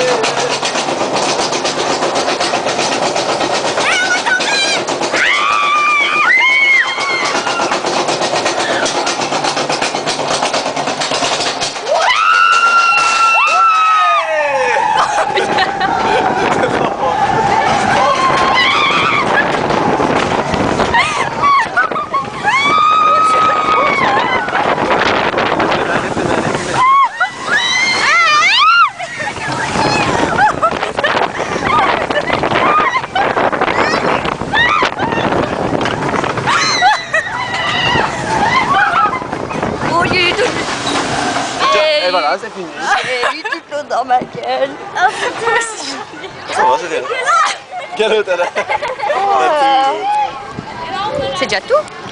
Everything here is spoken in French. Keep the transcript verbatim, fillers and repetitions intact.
Et voilà, c'est fini. J'ai eu toute l'eau dans ma gueule. Ça va, c'est bien. Quelle autre elle a? C'est déjà tout.